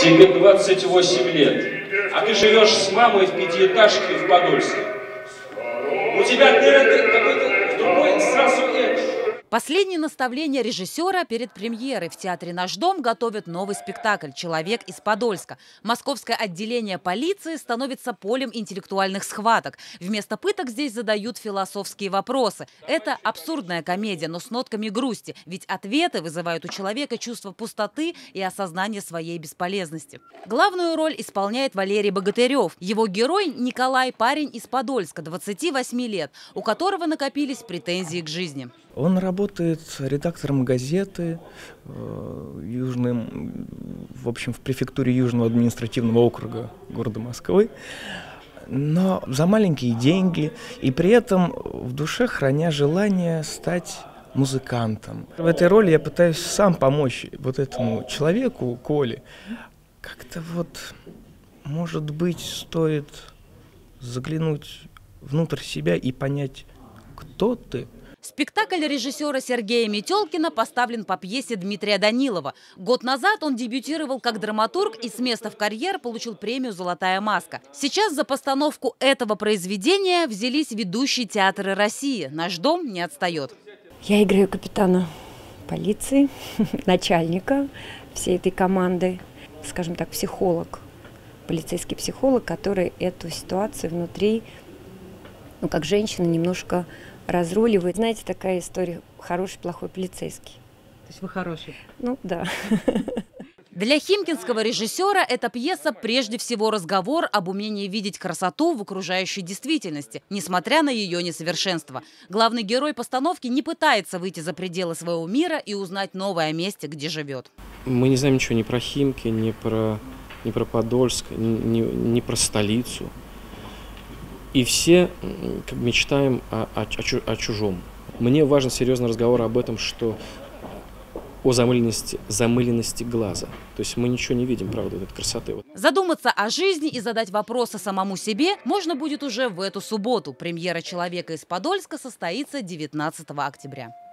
Тебе 28 лет, а ты живешь с мамой в пятиэтажке в Подольске. У тебя какой-то другой сразу это. Последние наставления режиссера перед премьерой. В театре «Наш дом» готовят новый спектакль «Человек из Подольска». Московское отделение полиции становится полем интеллектуальных схваток. Вместо пыток здесь задают философские вопросы. Это абсурдная комедия, но с нотками грусти. Ведь ответы вызывают у человека чувство пустоты и осознание своей бесполезности. Главную роль исполняет Валерий Богатырев. Его герой Николай, парень из Подольска, 28 лет, у которого накопились претензии к жизни. Он работает редактором газеты в префектуре Южного административного округа города Москвы, но за маленькие деньги, и при этом в душе храня желание стать музыкантом. В этой роли я пытаюсь сам помочь вот этому человеку, Коле. Как-то может быть, стоит заглянуть внутрь себя и понять, кто ты. Спектакль режиссера Сергея Метелкина поставлен по пьесе Дмитрия Данилова. Год назад он дебютировал как драматург и с места в карьер получил премию «Золотая маска». Сейчас за постановку этого произведения взялись ведущие театры России. «Наш дом» не отстает. Я играю капитана полиции, начальника всей этой команды, скажем так, психолог, полицейский психолог, который эту ситуацию внутри, как женщина, немножко разруливает. Знаете, такая история: хороший, плохой полицейский. То есть вы хороший? Ну, да. Для химкинского режиссера эта пьеса прежде всего разговор об умении видеть красоту в окружающей действительности, несмотря на ее несовершенство. Главный герой постановки не пытается выйти за пределы своего мира и узнать новое о месте, где живет. Мы не знаем ничего ни про Химки, ни про Подольск, ни про столицу. И все мечтаем о чужом. Мне важен серьезный разговор об этом, что о замыленности глаза. То есть мы ничего не видим, правда, этой красоты. Задуматься о жизни и задать вопросы самому себе можно будет уже в эту субботу. Премьера «Человека из Подольска» состоится 19 октября.